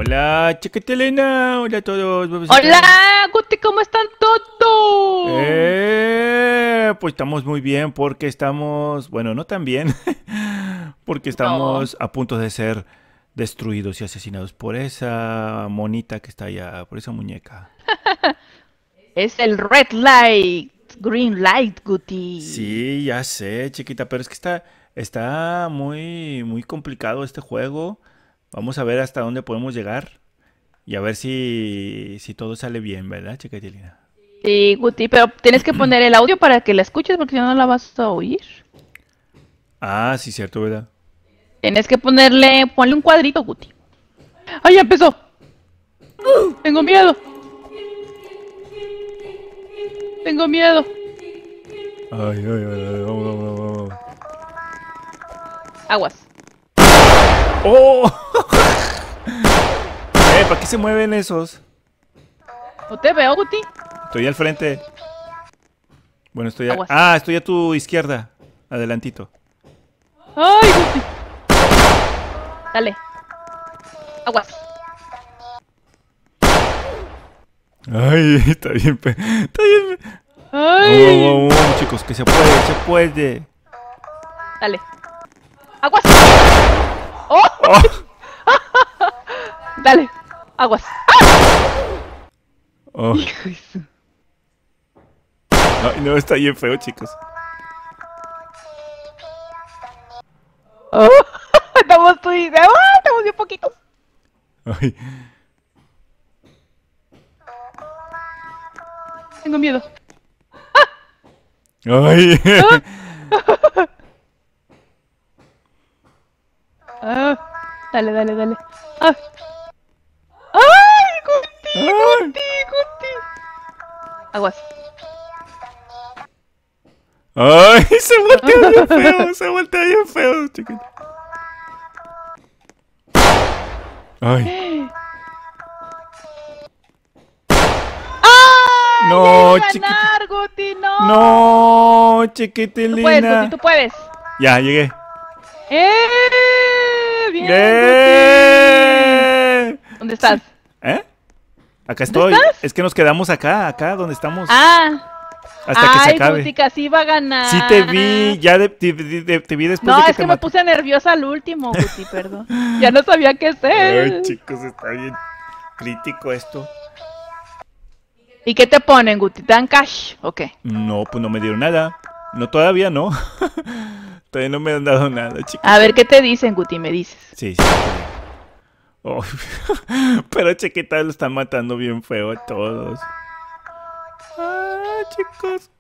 Hola, chiquitilina. Hola a todos. Hola, Guti, ¿cómo están todos? Pues estamos muy bien porque estamos, bueno, no tan bien, porque estamos a punto de ser destruidos y asesinados por esa monita que está allá, por esa muñeca. Es el red light, green light, Guti. Sí, ya sé, chiquita, pero es que está muy complicado este juego. Vamos a ver hasta dónde podemos llegar y a ver si todo sale bien, ¿verdad, chiquitilina? Sí, Guti, pero tienes que poner el audio para que la escuches porque si no, no la vas a oír. Ah, sí, cierto, ¿verdad? Tienes que ponle un cuadrito, Guti. ¡Ay, ya empezó! Tengo miedo. Tengo miedo. Ay, vamos. Aguas. ¡Oh! ¿Para qué se mueven esos? ¿No te veo, Guti? Estoy al frente. Bueno, Aguas. estoy a tu izquierda. Adelantito. ¡Ay, Guti! Dale. Aguas. Ay, está bien. Está bien. ¡Ay! Vamos, chicos, que se puede. Dale. ¡Aguas! ¡Oh! Oh. Dale. Aguas. Oh. Hijo de su- Ay, no, está bien feo, chicos. Oh, estamos tú y... ¡Ah! Estamos bien poquitos. Ay. Tengo miedo. Ay. Ah, dale. Ah. ¡Ay, Guti! Aguas. Ay, se voltea bien feo, chiquito. Ay. ¡Ay! No, ¡Ya chiquita. ganar, Guti! ¡No! No, Tú puedes, chiquitilina. Guti, tú puedes. Ya, llegué. ¡Bien, ¡Eh! Guti! ¿Dónde estás? ¿Eh? Acá ¿Dónde estoy. estás? Es que nos quedamos acá donde estamos. Ah. Hasta que se acabe. Guti, casi iba a ganar. Sí te vi, ya te vi después No, de que es te que me maté. puse nerviosa al último, Guti, perdón. Ya no sabía qué hacer. Ay, chicos, está bien crítico esto. ¿Y qué te ponen, Guti? ¿Te dan cash o qué? No, pues no me dieron nada. No, todavía no. Todavía no me han dado nada, chicos. A ver, ¿qué te dicen, Guti? Me dices. Sí. Oh, pero chiquita, lo están matando bien feo a todos. Ah, chicos.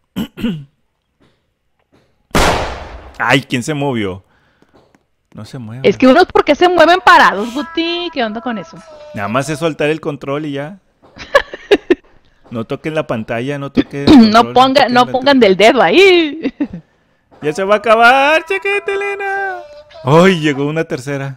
Ay, ¿quién se movió? No se mueve. Es que unos, ¿por qué se mueven parados, Guti? ¿Qué onda con eso? Nada más es soltar el control y ya. No toquen la pantalla, no toquen el No control, no pongan del dedo ahí. Ya se va a acabar, chiquita Elena. Ay, llegó una tercera.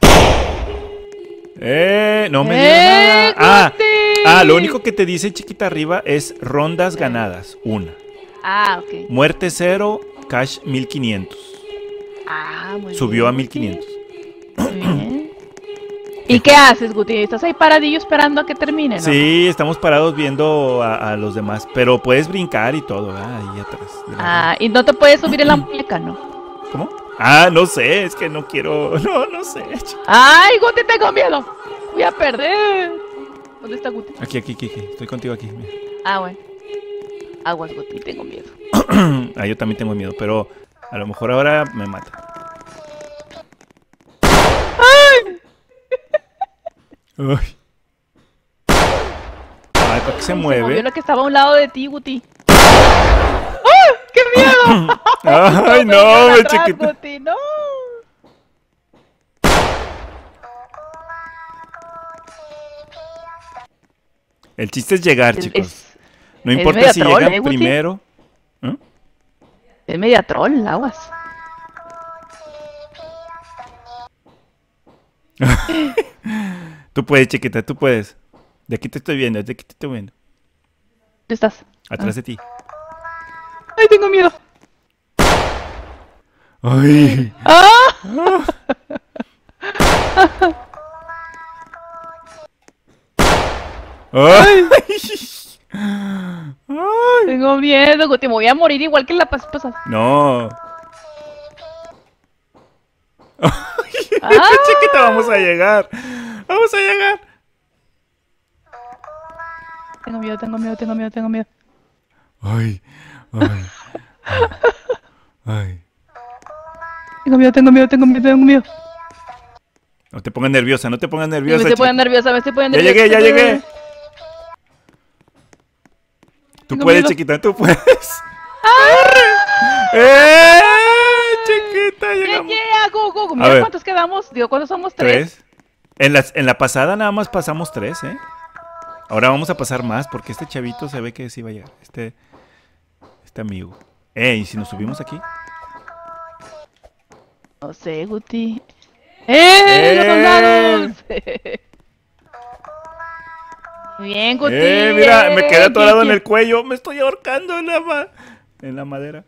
No me dio nada. Guti! Lo único que te dice, chiquita, arriba es rondas ganadas, una. Ah, ok. Muerte 0, cash 1500. Ah, muy Subió bien, a 1500. Muy bien. ¿Y qué haces, Guti? ¿Estás ahí paradillo esperando a que termine, no? Sí, estamos parados viendo a los demás, pero puedes brincar y todo, ahí atrás. Ah, y no te puedes subir en la muñeca, ¿no? ¿Cómo? No sé, es que no quiero. No sé. ¡Ay, Guti, tengo miedo! Voy a perder. ¿Dónde está Guti? Aquí. Estoy contigo aquí. Mira. Ah, bueno. Aguas, Guti, tengo miedo. Yo también tengo miedo, pero a lo mejor ahora me mata. Ay. ¿Para qué se Se mueve? movió lo que estaba a un lado de ti, Guti. ¡Ay, qué miedo! Ay, me no, atrás, chiquita. Guti, no. El chiste es llegar, chicos. No es importa media si troll, llegan Guti. primero. Es media troll, aguas. Tú puedes, chiquita, tú puedes. De aquí te estoy viendo, de aquí te estoy viendo. ¿Dónde estás? Atrás de ti. ¡Ay, tengo miedo! Ay. ¡Ah! ¡Ay! Tengo miedo, Guti. Me voy a morir igual que la pasada. No. Ah. Chiquita, vamos a llegar. Vamos a llegar. Tengo miedo, tengo miedo, tengo miedo, tengo miedo. Ay, ay, ay, ay. Tengo miedo, tengo miedo, tengo miedo, tengo miedo. No te pongas nerviosa, no te pongas Me nerviosa. estoy poniendo nerviosa, me estoy poniendo Ya nerviosa. llegué, ya llegué. Tú Tengo puedes, miedo. chiquita, tú puedes. ¡Ah! Chiquita, llegamos. Yeah, go, go, go. A Mira ver. cuántos quedamos. Digo, ¿cuántos somos? Tres. En la pasada nada más pasamos 3, ¿eh? Ahora vamos a pasar más porque este chavito se ve que sí va a llegar. Este amigo. ¿Y si nos subimos aquí? No sé, Guti. ¡Los soldados! Bien, Guti. Mira, me quedé atorado en Bien, el cuello. Me estoy ahorcando en la madera.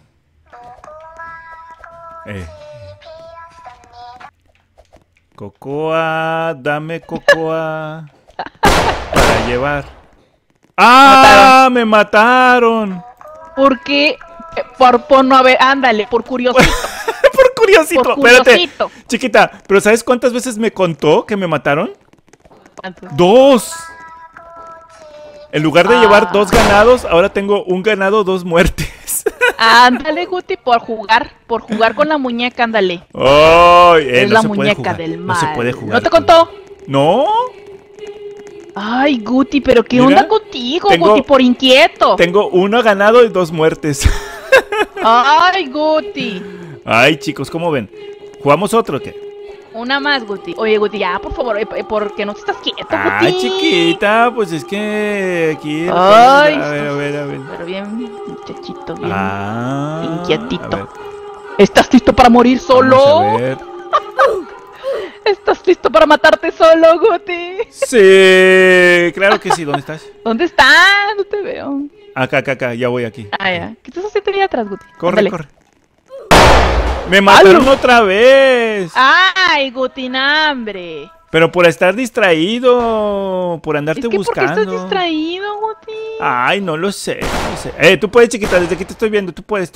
Cocoa, dame cocoa para llevar. ¡Ah! ¡Me mataron! ¿Por qué? Por no haber... Ándale, por curiosito. Por curiosito. Por Espérate, curiosito. chiquita, ¿pero sabes cuántas veces me contó que me mataron? ¿Cuántos? 2. En lugar de llevar 2 Ah. ganados, ahora tengo un ganado, 2 muertes. Ándale, Guti, por jugar con la muñeca, ándale. ¡Ay! Es no la se puede muñeca jugar, del No se mal. puede jugar. ¿No te contó? ¿No? Ay, Guti, pero ¿qué Mira, onda contigo, tengo- Guti? Por inquieto. Tengo 1 ganado y 2 muertes. Ay, Guti. Ay, chicos, ¿cómo ven? ¿Jugamos otro o qué? Una más, Guti. Oye, Guti, ya, por favor, porque no te estás quieto, Guti. Ay, chiquita, pues es que aquí... Ay, a ver. Pero bien, muchachito, bien. Inquietito. inquietito. ¿Estás listo para morir solo? Vamos a ver. ¿Estás listo para matarte solo, Guti? Sí, claro que sí. ¿Dónde estás? ¿Dónde estás? No te veo. Acá, ya voy aquí. Ah, ya. ¿Qué estás haciendo ahí atrás, Guti? Corre, Ándale. corre. ¡Me mataron otra vez! ¡Ay, Guti, hambre! Pero por estar distraído, por andarte Es que ¿por qué buscando. estás distraído, Guti? Ay, no lo sé, no lo sé. Tú puedes, chiquita, desde aquí te estoy viendo. Tú puedes.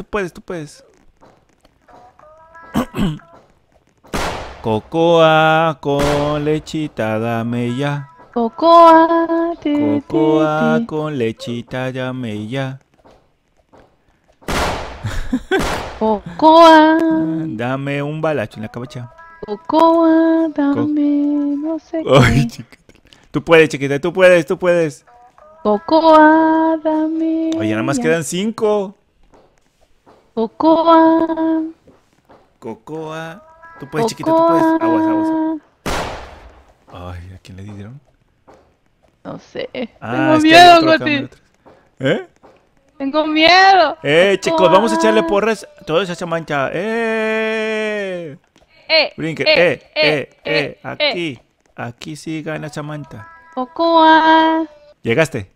Cocoa con lechita, dame ya. Cocoa, Cocoa con lechita, dame ya. Cocoa, Dame un balacho en la cabacha. Cocoa, dame, no sé Ay, qué. chiquita. Tú puedes, chiquita, tú puedes. Cocoa, dame. Oye, nada más ya. quedan 5. Cocoa, Cocoa. Tú puedes, chiquita, tú puedes. Aguas. Cocoa. Ay, ¿a quién le dieron? No sé. Ah, Tengo es que hay miedo, otro acá, Guti. mira atrás. ¿Eh? Tengo miedo. Chicos, vamos a echarle Cocoa. porras a toda esa mancha. Brinque. Aquí. Aquí sí gana Samantha. Cocoa. ¿Llegaste?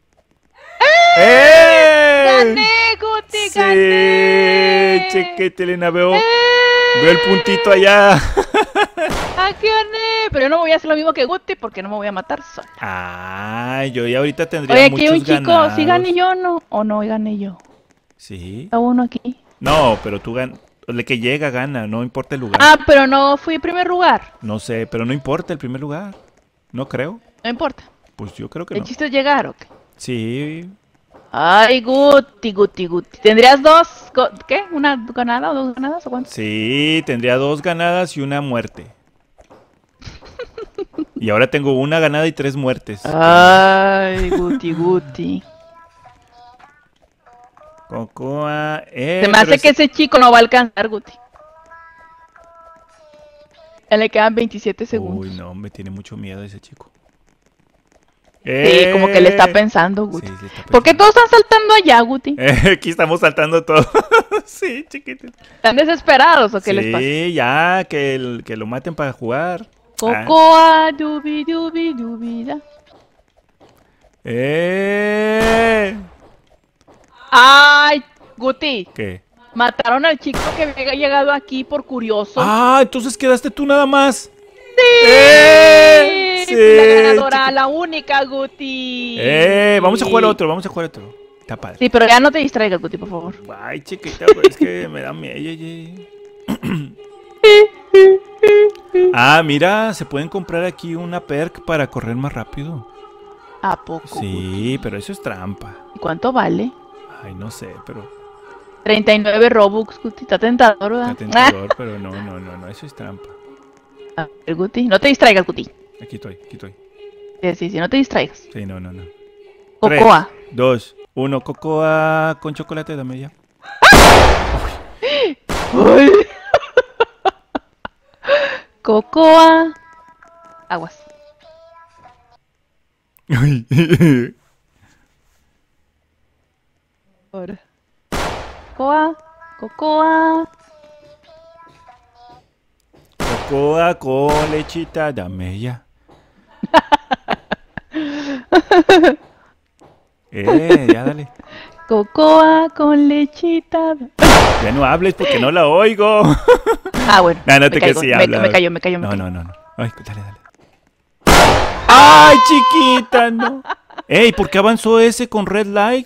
Gané, Guti, gané. Sí, chiquitilina, veo el puntito allá. Aquí gané. Pero yo no voy a hacer lo mismo que Guti porque no me voy a matar sola. Ay, yo ya ahorita tendría Oye, aquí hay muchos un chico. ganados. ¿Sí gané yo o no? ¿O no gané yo? Sí. Está uno aquí. No, pero tú ganas. El que llega gana, no importa el lugar. Ah, pero no fui en primer lugar. No sé, pero no importa el primer lugar. No creo. No importa. Pues yo creo que El no. chiste es llegar, ¿o qué? Sí. Ay, Guti. ¿Tendrías dos? ¿Qué? ¿Una ganada o dos ganadas o cuánto? Sí, tendría 2 ganadas y una muerte. Y ahora tengo 1 ganada y 3 muertes. Ay, Guti. Cocoa. Se me hace que ese chico no va a alcanzar, Guti. Ya le quedan 27 segundos. Uy, no, me tiene mucho miedo ese chico. Sí, como que le está pensando, Guti. Sí, le está ¿Por qué pensando. todos están saltando allá, Guti? Aquí estamos saltando todo. Sí, chiquito. ¿Están desesperados o qué les pasa? Sí, ya, que lo maten para jugar. Cocoa, dubi da. Ay, Guti, ¿Qué? mataron al chico que había llegado aquí por curioso. Ah, entonces quedaste tú nada más. ¡Sí! ¡Eh! Sí, la ganadora, la única, Guti. Vamos a jugar otro, vamos a jugar otro. Está padre. Sí, pero ya no te distraigas, Guti, por favor. Ay, chiquita, pero es que me da miedo. Ah, mira, se pueden comprar aquí una perk para correr más rápido. ¿A poco? Sí, pero eso es trampa. ¿Y cuánto vale? Ay, no sé, pero 39 Robux, Guti. Está tentador, ¿verdad? está tentador, pero no, eso es trampa. A ver, Guti. No te distraigas, Guti. Aquí estoy. Sí, no te distraigas. Sí, no. Cocoa. 3, 2, 1, cocoa con chocolate, dame ya. Uy. Cocoa. Aguas. Ay. Ahora. Cocoa. Cocoa con lechita, dame ya. Ya dale. Cocoa con lechita. Ya no hables porque no la oigo. Bueno. No te que sí habla. Me cayó. No. Ay, dale. Ay, chiquita, no. Ey, ¿por qué avanzó ese con red light?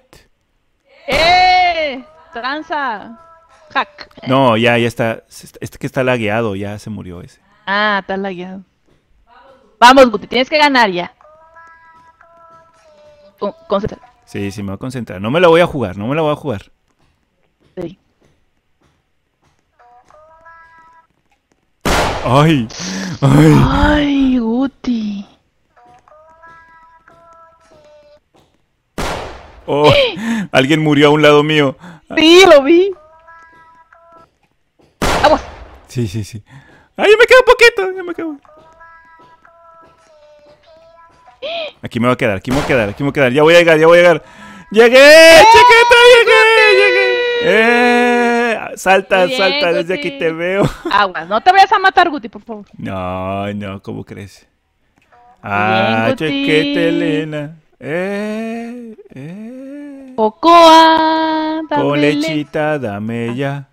Tranza. Hack. No, ya está. Este que está lagueado, ya se murió ese. Está lagueado. Vamos, Guti, tienes que ganar ya. Concéntrate. Sí, me voy a concentrar. No me la voy a jugar. Sí. Ay. Ay, Guti. Oh, alguien murió a un lado mío. Sí, lo vi. Aguas. Sí. Ay, ya me queda poquito. Aquí me voy a quedar. Ya voy a llegar. ¡Llegué! ¡Chiquita, llegué! Salta, Bien, desde Guti. aquí te veo. Aguas, no te vayas a matar, Guti, por favor. No, ¿cómo crees? Guti. Chiquita Elena. Cocoa. Con lechita, dame ya.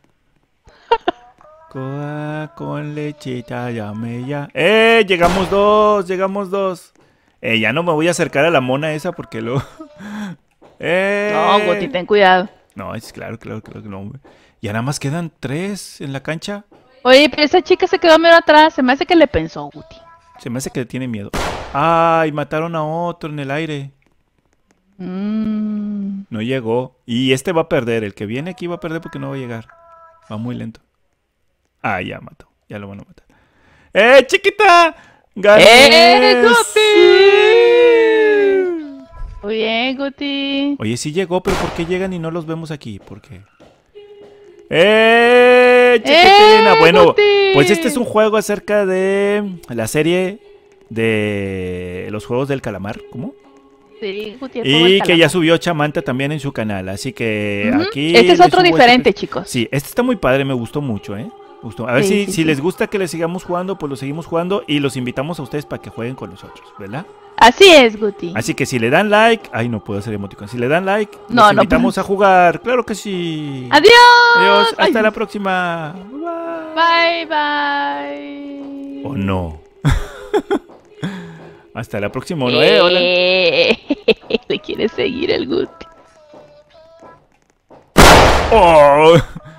Cocoa con lechita, dame ya. Llegamos dos. Ya no me voy a acercar a la mona esa porque luego... No, Guti, ten cuidado. No, es claro que no. Ya nada más quedan 3 en la cancha. Oye, pero esa chica se quedó medio atrás. Se me hace que le pensó, Guti. Se me hace que tiene miedo. Ay, mataron a otro en el aire. No llegó. Y este va a perder. El que viene aquí va a perder porque no va a llegar. Va muy lento. Ya mató. Ya lo van a matar. Chiquita! ¡Gané! ¡Guti! Muy bien, Guti. Oye, sí llegó, pero ¿por qué llegan y no los vemos aquí? ¿Por qué? Chiquitina! Bueno, Guti. pues este es un juego acerca de la serie de los Juegos del Calamar. ¿Cómo? Sí, Guti, Y que ya subió Chamanta también en su canal. Así que aquí... Este es otro diferente, chicos. Sí, este está muy padre. Me gustó mucho, A ver si les gusta que le sigamos jugando, pues lo seguimos jugando. Y los invitamos a ustedes para que jueguen con nosotros, ¿verdad? Así es, Guti. Así que si le dan like... Ay, no puedo hacer emoticón. Si le dan like, No, los invitamos a jugar. Claro que sí. ¡Adiós! Adiós. Hasta Ay. la próxima. Bye. ¿O no? Hasta la próxima, ¿no? Hola. Le quiere seguir el Guti. ¡Oh!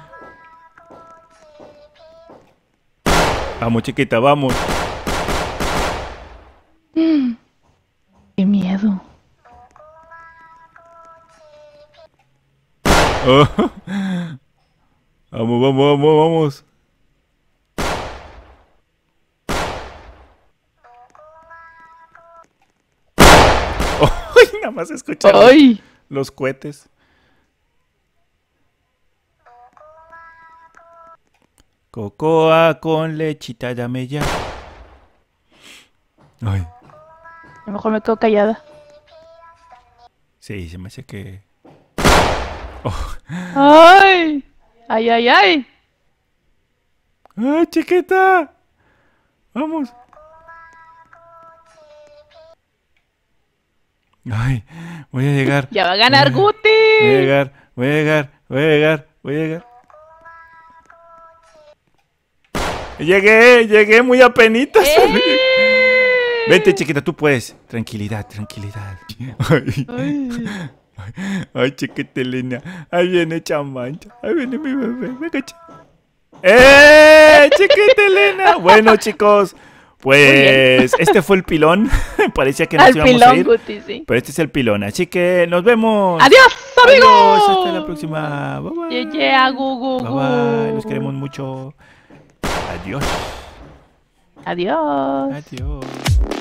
Vamos, chiquita, vamos. Qué miedo. Oh. Vamos. Oh, nada más escuchar los cohetes. Cocoa con lechita, dame ya. Ay. A lo mejor me quedo callada. Sí, se me hace que... Oh. ¡Ay! Chiquita! Vamos. Ay, voy a llegar. Ya va a ganar Guti. Voy a llegar. Llegué muy apenitas. Vente, chiquita, tú puedes. Tranquilidad, tranquilidad. Ay, Ay. ay, chiquita Elena. Ahí viene Chamancha. Ahí viene mi bebé. Venga, chiquita Elena. Bueno, chicos, pues este fue el pilón. Parecía que nos Al íbamos a pilón, ir. Guti, sí. Pero este es el pilón. Así que nos vemos. ¡Adiós, amigos! Adiós, hasta la próxima. Bye bye. Ye, ye, agu, gu, Bye gu. bye. Los queremos mucho. Adiós. Adiós. Adiós.